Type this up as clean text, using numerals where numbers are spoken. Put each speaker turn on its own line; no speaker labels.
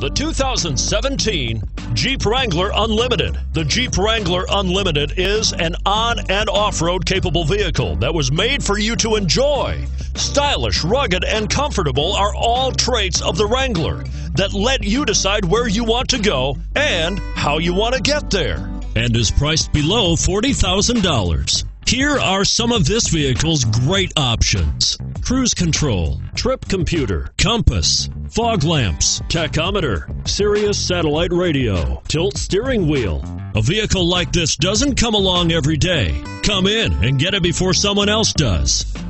The 2017 Jeep Wrangler Unlimited. The Jeep Wrangler Unlimited is an on- and off-road capable vehicle that was made for you to enjoy. Stylish, rugged, and comfortable are all traits of the Wrangler that let you decide where you want to go and how you want to get there. And is priced below $40,000. Here are some of this vehicle's great options: cruise control, trip computer, compass, fog lamps, tachometer, Sirius satellite radio, tilt steering wheel. A vehicle like this doesn't come along every day. Come in and get it before someone else does.